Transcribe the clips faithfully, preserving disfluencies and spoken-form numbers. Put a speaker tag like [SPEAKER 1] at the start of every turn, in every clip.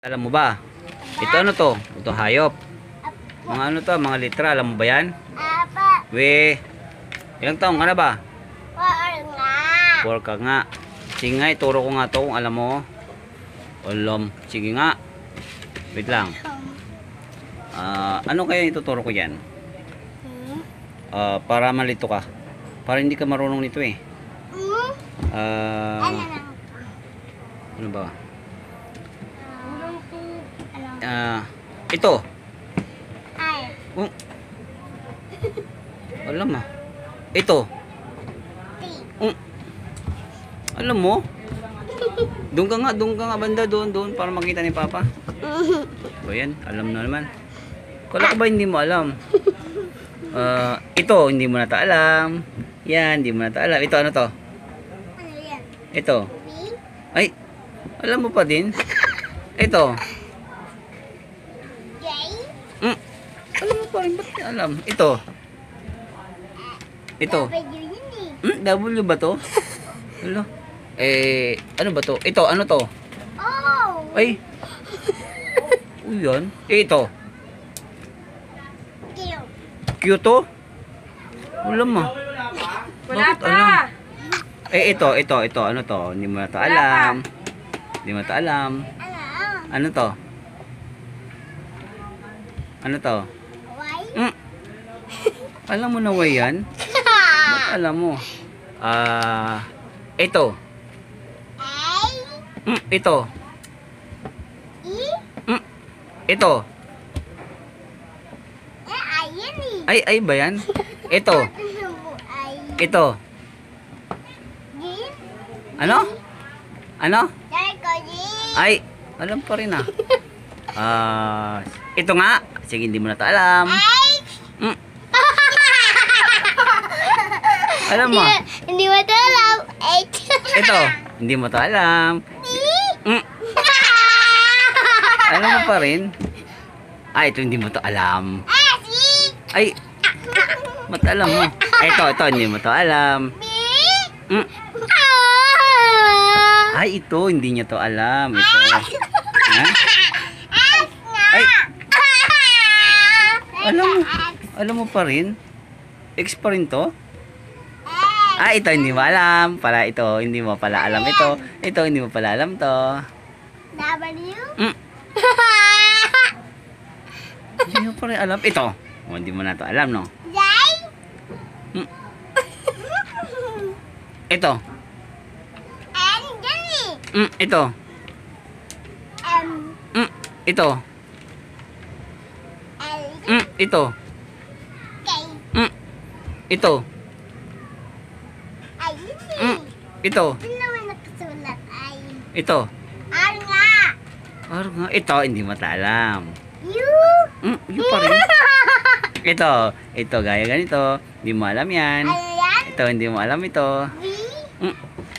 [SPEAKER 1] Alam mo ba? Ito ano to? Ito hayop. Mga ano to? Mga litra. Alam mo ba yan?
[SPEAKER 2] Apa?
[SPEAKER 1] We. Ilang taong ka na ba?
[SPEAKER 2] Four nga.
[SPEAKER 1] Four ka nga. Sige nga, ituro ko nga to kung alam mo. Alam. Sige nga. Wait lang. Ah, ano kaya ituturo ko yan?
[SPEAKER 2] Hmm?
[SPEAKER 1] Ah, para malito ka. Para hindi ka marunong nito eh.
[SPEAKER 2] Hmm?
[SPEAKER 1] Ah,
[SPEAKER 2] Ano lang?
[SPEAKER 1] ano ba?
[SPEAKER 2] Ulong po. Ano?
[SPEAKER 1] Ah, ito.
[SPEAKER 2] Ay.
[SPEAKER 1] Oh. Alam mo. Ito.
[SPEAKER 2] T.
[SPEAKER 1] Oh. Alam mo? Doon ka nga, doon ka nga banda, doon, doon, para makita ni Papa. O yan, alam na naman. Kala ko ba hindi mo alam? Ah, ito, hindi mo na ta alam. Yan, hindi mo na ta alam. Ito, ano to?
[SPEAKER 2] Ano yan?
[SPEAKER 1] Ito.
[SPEAKER 2] B?
[SPEAKER 1] Ay, alam mo pa din? Ito.
[SPEAKER 2] J?
[SPEAKER 1] Mm. Alam mo pa rin, ba't alam? Ito. Ito.
[SPEAKER 2] W yun eh.
[SPEAKER 1] Hmm, W ba to? Hello? Eh, ano ba to? Ito, ano to?
[SPEAKER 2] Oh!
[SPEAKER 1] Ay. Uy, yan. Eh, ito.
[SPEAKER 2] Q.
[SPEAKER 1] Q to? Alam mo.
[SPEAKER 3] Wala
[SPEAKER 1] Bakit
[SPEAKER 3] pa.
[SPEAKER 1] alam? Eh, ito, ito, ito. Ano to? Hindi mo na to alam. Hindi mo na to alam.
[SPEAKER 2] Ano?
[SPEAKER 1] Ano to? Ano to?
[SPEAKER 2] Y?
[SPEAKER 1] Mm. Alam mo na ba yan? Ba't alam mo? Ah, ito.
[SPEAKER 2] A?
[SPEAKER 1] Mm, ito.
[SPEAKER 2] E?
[SPEAKER 1] Mm, ito.
[SPEAKER 2] Eh, ay yan eh.
[SPEAKER 1] Ay, ay ba yan? Ito.
[SPEAKER 2] Ano mo ay?
[SPEAKER 1] Ito.
[SPEAKER 2] G?
[SPEAKER 1] Ano? Ano?
[SPEAKER 2] Dahil ko G?
[SPEAKER 1] Ay, alam pa rin ah. Ah, ito nga. Sige, hindi mo na to alam.
[SPEAKER 2] H?
[SPEAKER 1] Mm. Alam mo?
[SPEAKER 2] Hindi mo ito alam. H?
[SPEAKER 1] Ito, hindi mo to alam.
[SPEAKER 2] E?
[SPEAKER 1] Mm. Alam mo pa rin? Ay, ito hindi mo to alam.
[SPEAKER 2] S? E?
[SPEAKER 1] Ay, mat alam mo. Ay, ito, ito, hindi mo to alam.
[SPEAKER 2] B?
[SPEAKER 1] Mm.
[SPEAKER 2] Ah!
[SPEAKER 1] Ay, ito, hindi niya to alam. Ito. Ha?
[SPEAKER 2] S nga!
[SPEAKER 1] Ay,
[SPEAKER 2] Ah!
[SPEAKER 1] alam mo,
[SPEAKER 2] X.
[SPEAKER 1] alam mo pa rin? X pa rin to?
[SPEAKER 2] S.
[SPEAKER 1] Ah, ito, hindi mo alam. Para ito, hindi mo pala alam ito. Ito, hindi mo pala alam to.
[SPEAKER 2] W?
[SPEAKER 1] Mm. Hindi mo pa rin alam. Ito. Oh, hindi mo na to alam, no?
[SPEAKER 2] J?
[SPEAKER 1] Mm. Ito.
[SPEAKER 2] N? Yan eh.
[SPEAKER 1] Mm, ito.
[SPEAKER 2] M?
[SPEAKER 1] Mm, ito.
[SPEAKER 2] L?
[SPEAKER 1] Mm, ito.
[SPEAKER 2] K?
[SPEAKER 1] Mm, ito.
[SPEAKER 2] Ay, yun eh.
[SPEAKER 1] Mm, ito.
[SPEAKER 2] Sino naman nakasulat ay?
[SPEAKER 1] Ito.
[SPEAKER 2] R nga.
[SPEAKER 1] Ano nga? Ito, hindi mo ta alam.
[SPEAKER 2] U?
[SPEAKER 1] Mm, yun pa rin. Ito. Ito, gaya ganito. Hindi mo alam yan.
[SPEAKER 2] Ano yan?
[SPEAKER 1] Ito, hindi mo alam ito.
[SPEAKER 2] V?
[SPEAKER 1] Mm.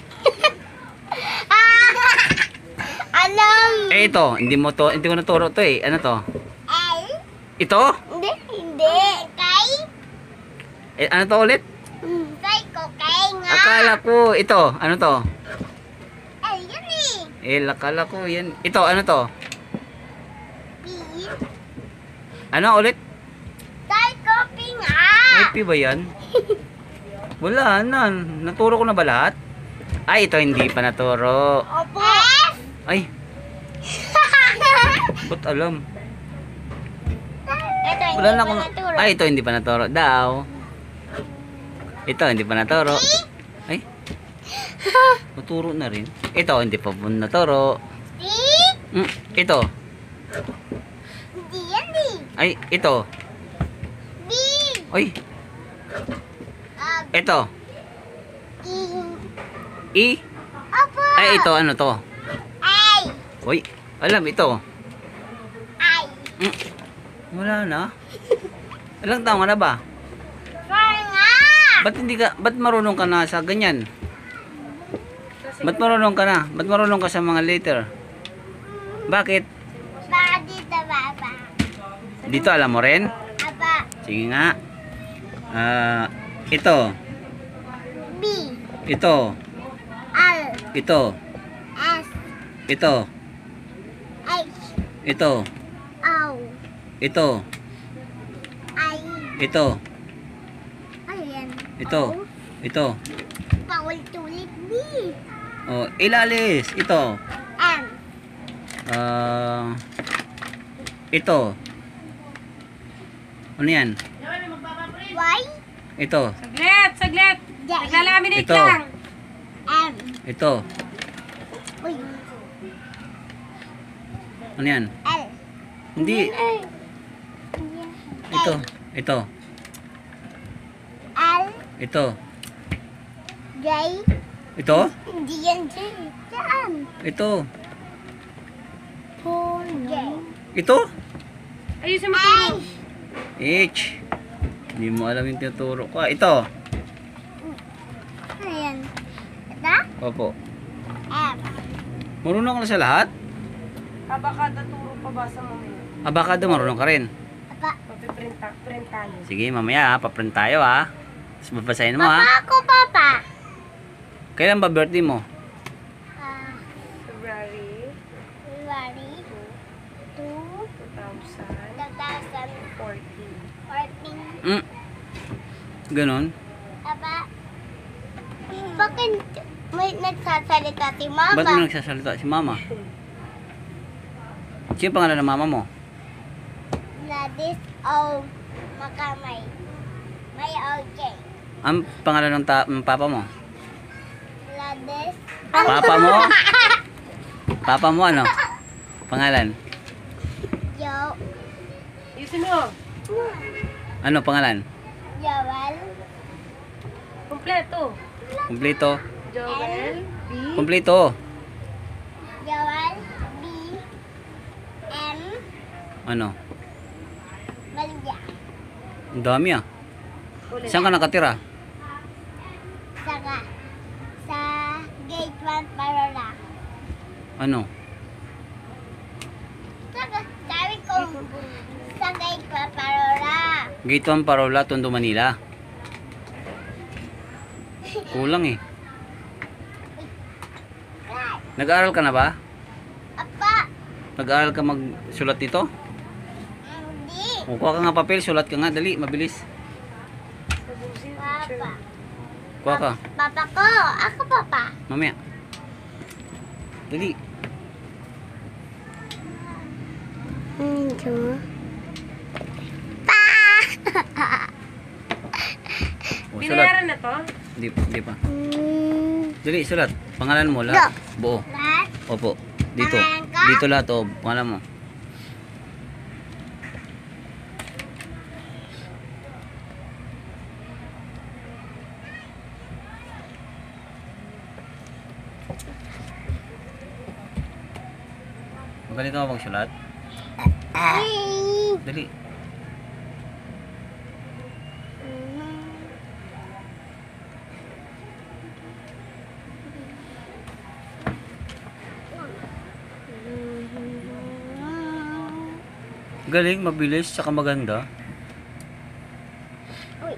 [SPEAKER 2] Ah! Alam.
[SPEAKER 1] Eh, ito. Hindi mo to, hindi ko naturo to eh. Ano to?
[SPEAKER 2] L?
[SPEAKER 1] Ito?
[SPEAKER 2] Hindi, hindi. K?
[SPEAKER 1] Eh, ano to ulit?
[SPEAKER 2] Kay ko, kay nga.
[SPEAKER 1] Akala ko, ito. Ano to?
[SPEAKER 2] L yun eh.
[SPEAKER 1] Eh, akala ko yan. Ito, ano to?
[SPEAKER 2] P?
[SPEAKER 1] Ano ulit?
[SPEAKER 2] Kay ko, P nga.
[SPEAKER 1] May P ba yan? Wala na. Naturo ko na ba lahat? Ay, ito hindi pa naturo.
[SPEAKER 2] Opo. S?
[SPEAKER 1] Ay, ba't alam?
[SPEAKER 2] Ito, hindi
[SPEAKER 1] Wala na
[SPEAKER 2] pa
[SPEAKER 1] akong...
[SPEAKER 2] naturo.
[SPEAKER 1] Ay, ito hindi pa naturo daw. Ito hindi pa naturo. Ay, naturo na rin. Ito hindi pa po naturo.
[SPEAKER 2] C?
[SPEAKER 1] Mm, ito.
[SPEAKER 2] Hindi yan eh.
[SPEAKER 1] Ay, ito.
[SPEAKER 2] B?
[SPEAKER 1] Ay,
[SPEAKER 2] Ah,
[SPEAKER 1] ito.
[SPEAKER 2] E?
[SPEAKER 1] E.
[SPEAKER 2] Opo.
[SPEAKER 1] Ay, ito ano to?
[SPEAKER 2] Ay.
[SPEAKER 1] Uy, alam ito.
[SPEAKER 2] Ay.
[SPEAKER 1] Mm, wala na. Ilang taon ka na ba?
[SPEAKER 2] Four nga.
[SPEAKER 1] Ba't hindi ka, ba't marunong ka na sa ganyan? Ba't marunong ka na? Ba't marunong ka sa mga letter? Bakit?
[SPEAKER 2] Baka dito, baba.
[SPEAKER 1] Dito alam mo rin?
[SPEAKER 2] Aba.
[SPEAKER 1] Sige nga. Ah, ito.
[SPEAKER 2] B.
[SPEAKER 1] Ito.
[SPEAKER 2] L.
[SPEAKER 1] Ito.
[SPEAKER 2] S.
[SPEAKER 1] Ito.
[SPEAKER 2] H.
[SPEAKER 1] Ito.
[SPEAKER 2] Ow.
[SPEAKER 1] Ito.
[SPEAKER 2] Ay.
[SPEAKER 1] Ito.
[SPEAKER 2] Ayan.
[SPEAKER 1] Ito.
[SPEAKER 2] Oh.
[SPEAKER 1] Ito.
[SPEAKER 2] Paulit-ulit B.
[SPEAKER 1] Oh, ilalis. Ito.
[SPEAKER 2] M.
[SPEAKER 1] Ah, ito. Ano yan?
[SPEAKER 2] Y.
[SPEAKER 1] Ito.
[SPEAKER 3] Saglit, saglit.
[SPEAKER 2] J.
[SPEAKER 3] Naglalaminate
[SPEAKER 1] Ito.
[SPEAKER 3] lang.
[SPEAKER 2] M.
[SPEAKER 1] Ito.
[SPEAKER 2] Uy.
[SPEAKER 1] Ano yan?
[SPEAKER 2] L.
[SPEAKER 1] Hindi. Ito. Ito.
[SPEAKER 2] L.
[SPEAKER 1] Ito.
[SPEAKER 2] J.
[SPEAKER 1] Ito.
[SPEAKER 2] Hindi yan J. Saan?
[SPEAKER 1] Ito.
[SPEAKER 2] J.
[SPEAKER 1] Ito.
[SPEAKER 3] Ayusin mo turo.
[SPEAKER 1] H. Hindi mo alam yung tinuturo ko. Ah, ito.
[SPEAKER 2] Ayan. Ito?
[SPEAKER 1] Opo.
[SPEAKER 2] M.
[SPEAKER 1] Marunong ka na sa lahat?
[SPEAKER 3] Abakada turo pa ba sa mamaya?
[SPEAKER 1] Abakado, marunong ka rin.
[SPEAKER 2] Apa.
[SPEAKER 3] Papiprint print tayo.
[SPEAKER 1] Sige, mamaya ha. Paprint tayo ha. Tapos babasahin mo ha.
[SPEAKER 2] Papa ako, Papa.
[SPEAKER 1] Kailan ba birthday mo?
[SPEAKER 2] Ah,
[SPEAKER 3] February
[SPEAKER 2] February two
[SPEAKER 3] twenty
[SPEAKER 2] thousand
[SPEAKER 3] fourteen.
[SPEAKER 2] fourteen.
[SPEAKER 1] Mm. Ganon.
[SPEAKER 2] Papa. Bakit may nagsasalita si Mama?
[SPEAKER 1] Ba't mo nagsasalita si mama? Sino pangalan ng mama mo?
[SPEAKER 2] Gladys O. Makamay. May O J.
[SPEAKER 1] Ang pangalan ng, ta- ng papa mo?
[SPEAKER 2] Gladys.
[SPEAKER 1] Papa mo? Papa mo ano? Pangalan?
[SPEAKER 2] Yo.
[SPEAKER 3] Ayusin mo.
[SPEAKER 1] Ano pangalan?
[SPEAKER 2] Joel.
[SPEAKER 3] Kompleto.
[SPEAKER 1] Kumplito.
[SPEAKER 3] Joel B.
[SPEAKER 1] Kumplito.
[SPEAKER 2] Joel. B. M.
[SPEAKER 1] Ano?
[SPEAKER 2] Malia.
[SPEAKER 1] Ang dami ah.
[SPEAKER 3] Ulit.
[SPEAKER 1] Saan ka nakatira?
[SPEAKER 2] Saka sa gate one Parola.
[SPEAKER 1] Ano?
[SPEAKER 2] Saka sabi ko sa gate one Parola.
[SPEAKER 1] Gate one Parola, Tondo, Manila. Kulang eh.
[SPEAKER 2] Right.
[SPEAKER 1] Nag-aaral ka na ba?
[SPEAKER 2] Apa.
[SPEAKER 1] Nag-aaral ka magsulat dito?
[SPEAKER 2] Hindi.
[SPEAKER 1] O, kuha ka nga papel, sulat ka nga, dali, mabilis.
[SPEAKER 2] Papa.
[SPEAKER 1] Kuha ka,
[SPEAKER 2] Papa ko. Ako papa.
[SPEAKER 1] mamaya. Dali.
[SPEAKER 2] Hmm, Pa.
[SPEAKER 1] O, sulat.
[SPEAKER 3] Binayaran na to?
[SPEAKER 1] Hindi, hindi pa.
[SPEAKER 2] Hmm.
[SPEAKER 1] Dali, sulat. Pangalan mo, lahat. Buo.
[SPEAKER 2] Lahat.
[SPEAKER 1] Opo. Dito.
[SPEAKER 2] Pangalan ko?
[SPEAKER 1] Dito lahat, o. Pangalan mo. Magaling ka ba magsulat?
[SPEAKER 2] Ay.
[SPEAKER 1] Dali. Galing, mabilis, saka maganda.
[SPEAKER 2] Uy.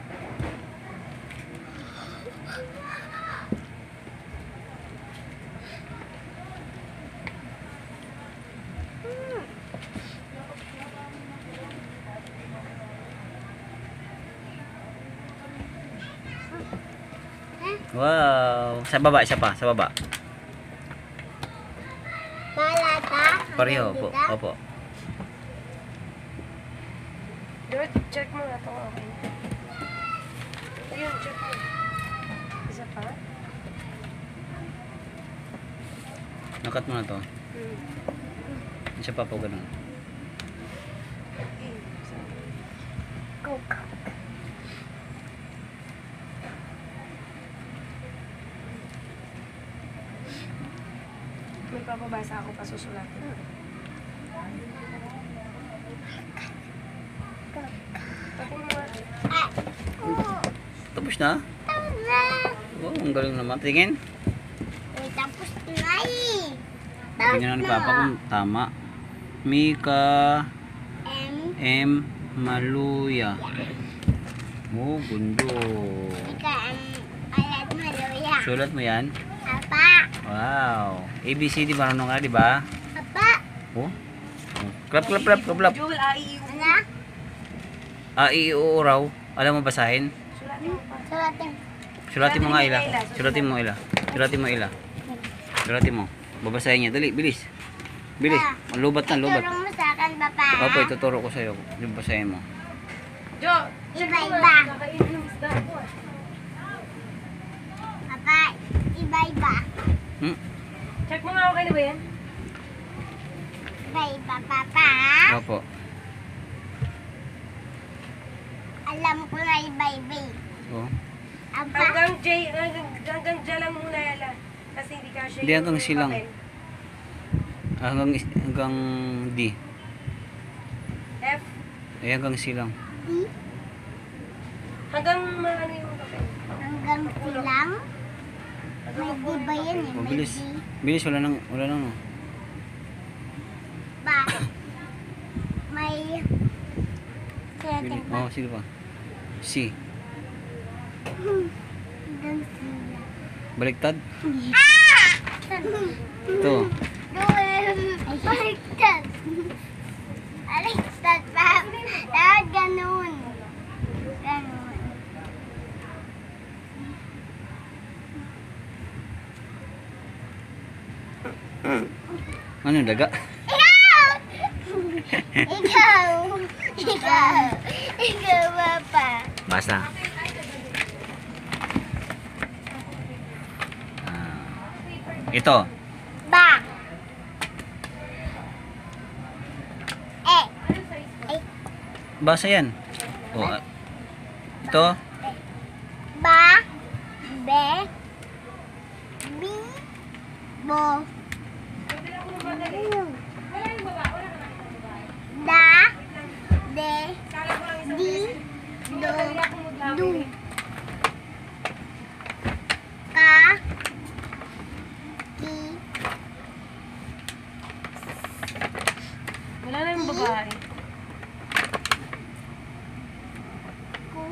[SPEAKER 1] Wow. Sa baba, isa pa, sa baba.
[SPEAKER 2] Balata.
[SPEAKER 1] Pareho, opo. Opo.
[SPEAKER 3] George, check mo na ito. Okay. Ayun, check mo. Isa pa?
[SPEAKER 1] Nakat mo na to.
[SPEAKER 3] Hmm.
[SPEAKER 1] Isa pa po ganun.
[SPEAKER 3] Okay. Isa.
[SPEAKER 2] Coke.
[SPEAKER 3] May papabasa ako pa susulatin. Pati mo nga.
[SPEAKER 2] Ah. Oh.
[SPEAKER 1] Tapos na?
[SPEAKER 2] Tama.
[SPEAKER 1] Oh, ang galing naman. Tingin.
[SPEAKER 2] Uy, tapos na eh.
[SPEAKER 1] Tingnan ni Papa kung tama. Mika
[SPEAKER 2] M.
[SPEAKER 1] M. Maluya. Oh, gundo.
[SPEAKER 2] Ika M. Alat maluya.
[SPEAKER 1] Sulat mo yan?
[SPEAKER 2] Apa.
[SPEAKER 1] Wow. A B C D marunong ka, di ba?
[SPEAKER 2] Apa.
[SPEAKER 1] Oh, Clap, clap, clap, clap, clap.
[SPEAKER 3] Jewel, A, I, U.
[SPEAKER 2] Ano?
[SPEAKER 1] A, I, U, raw. Alam mo basahin?
[SPEAKER 3] Sulatin mo pa.
[SPEAKER 2] Suratin.
[SPEAKER 1] Sulatin mo nga, Ila.
[SPEAKER 3] Ila.
[SPEAKER 1] Sulatin mo, Ila. Sulatin mo, Ila. Sulatin mo. Babasahin niya. Dali, bilis. Bilis. Ang lubat na, lubat.
[SPEAKER 2] Turong mo sa akin, papa.
[SPEAKER 1] Opo, ituturo ko sa'yo. Yung basahin mo.
[SPEAKER 3] Jo, check mo
[SPEAKER 2] Iba-iba.
[SPEAKER 3] nga. Kakainin ng isda ko. ah.
[SPEAKER 2] Papa, iba-iba.
[SPEAKER 1] Hmm?
[SPEAKER 3] Check mo nga, okay na ba yan?
[SPEAKER 2] Iba-iba, papa.
[SPEAKER 1] Opo.
[SPEAKER 2] Alam ko na iba-iba.
[SPEAKER 1] Oh.
[SPEAKER 2] Aba,
[SPEAKER 3] Hanggang J, hanggang, hanggang J lang muna yala. Kasi hindi ka siya
[SPEAKER 1] Hindi, hanggang
[SPEAKER 3] yung
[SPEAKER 1] silang.
[SPEAKER 3] papel.
[SPEAKER 1] Ah, hanggang, hanggang D.
[SPEAKER 3] F,
[SPEAKER 1] Eh, hanggang C lang.
[SPEAKER 2] di,
[SPEAKER 3] hanggang ano yung papel.
[SPEAKER 2] hanggang silang. May di ba yan eh?
[SPEAKER 1] Oh,
[SPEAKER 2] May
[SPEAKER 1] bilis.
[SPEAKER 2] di.
[SPEAKER 1] Bilis, wala nang, wala nang. oh.
[SPEAKER 2] Ba? May... Suratin
[SPEAKER 1] Bilis.
[SPEAKER 2] pa.
[SPEAKER 1] Oh, sige pa. C.
[SPEAKER 2] Hanggang sila.
[SPEAKER 1] Baliktad.
[SPEAKER 2] Ah!
[SPEAKER 1] Ito.
[SPEAKER 2] Doon. Baliktad. Baliktad pa. Dapat ganun. Ganun.
[SPEAKER 1] Ano, daga?
[SPEAKER 2] Ikaw! Ikaw! Ikaw! Ikaw, papa.
[SPEAKER 1] Basta. Ah, ito.
[SPEAKER 2] Ba. Eh. Eh.
[SPEAKER 1] Basa yan. Oh, ah, ito.
[SPEAKER 2] Ba. Be. Bi. Bo. Da. De. Di. Do. Du. Ka. Ki.
[SPEAKER 3] Wala na yung babae.
[SPEAKER 2] Ku.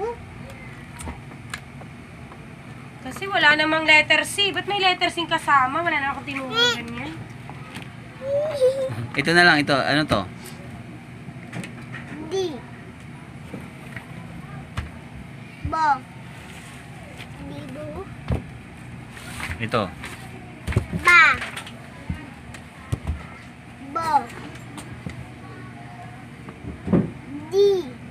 [SPEAKER 3] Kasi wala namang letter C. Ba't may letter C kasama? Wala na akong tinuro ganyan.
[SPEAKER 1] Ito na lang, ito. Ano to?
[SPEAKER 2] Di. Bo. Di bo.
[SPEAKER 1] Ito.
[SPEAKER 2] Ba. Bo. Di.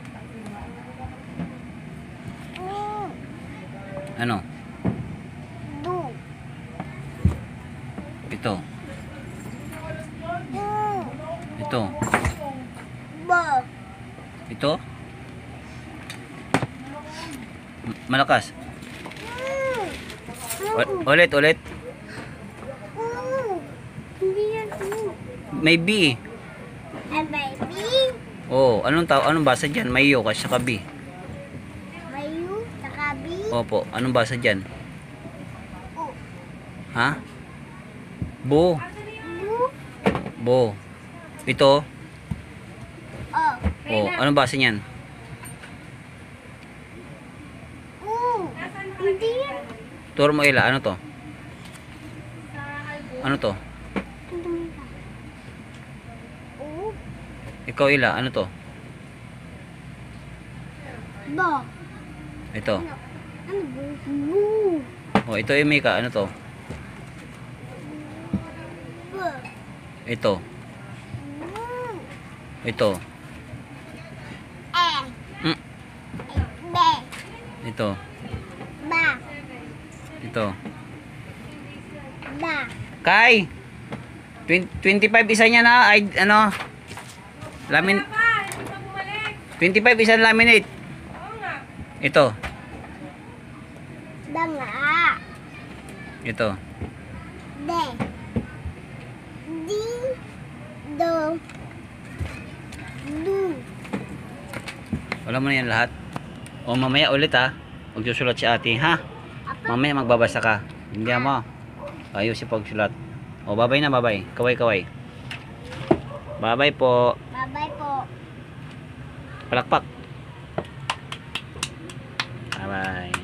[SPEAKER 2] U.
[SPEAKER 1] Ano?
[SPEAKER 2] Du.
[SPEAKER 1] Ito.
[SPEAKER 2] U.
[SPEAKER 1] Ito.
[SPEAKER 2] Bo.
[SPEAKER 1] Ito. M- Malakas.
[SPEAKER 2] U.
[SPEAKER 1] U- ulit, ulit.
[SPEAKER 2] U. Hindi yan U.
[SPEAKER 1] May B.
[SPEAKER 2] Ay, baby.
[SPEAKER 1] Oh, anong tao? Anong basa diyan? May yo kasi saka B.
[SPEAKER 2] Mayu. Takabi.
[SPEAKER 1] Opo, anong basa diyan?
[SPEAKER 2] U.
[SPEAKER 1] Ha? Bo.
[SPEAKER 2] Bu.
[SPEAKER 1] Bo. Ito.
[SPEAKER 2] O.
[SPEAKER 1] Oh, anong basa niyan?
[SPEAKER 2] U. Hindi yan.
[SPEAKER 1] Turo mo, Ila, ano to? Ano to?
[SPEAKER 2] U.
[SPEAKER 1] Ikaw, Ila, ano to?
[SPEAKER 2] Bo.
[SPEAKER 1] Ito.
[SPEAKER 2] Ano? Ano bu? Bu.
[SPEAKER 1] Oh, ito yung Mika, ano to?
[SPEAKER 2] Bu.
[SPEAKER 1] Ito.
[SPEAKER 2] Bu.
[SPEAKER 1] Ito.
[SPEAKER 2] Eh.
[SPEAKER 1] Mm.
[SPEAKER 2] Be.
[SPEAKER 1] Ito.
[SPEAKER 2] Ba.
[SPEAKER 1] Ito.
[SPEAKER 2] Da.
[SPEAKER 1] Kai! twenty, twenty-five isa niya na, ay, ano? Lamin,
[SPEAKER 3] Pa, hindi pa bumalik.
[SPEAKER 1] twenty-five isa laminate.
[SPEAKER 3] Oo nga.
[SPEAKER 1] Ito.
[SPEAKER 2] Da nga.
[SPEAKER 1] Ito.
[SPEAKER 2] De. Di. Do. Du.
[SPEAKER 1] Wala mo na yan lahat. O mamaya ulit ha. Magsusulat si ate ha. Mamaya magbabasa ka. Hindi mo. Ayos si pagsulat. O babay na babay. Kaway kaway. Babay po.
[SPEAKER 2] Bye-bye po.
[SPEAKER 1] Palakpak. Bye bye.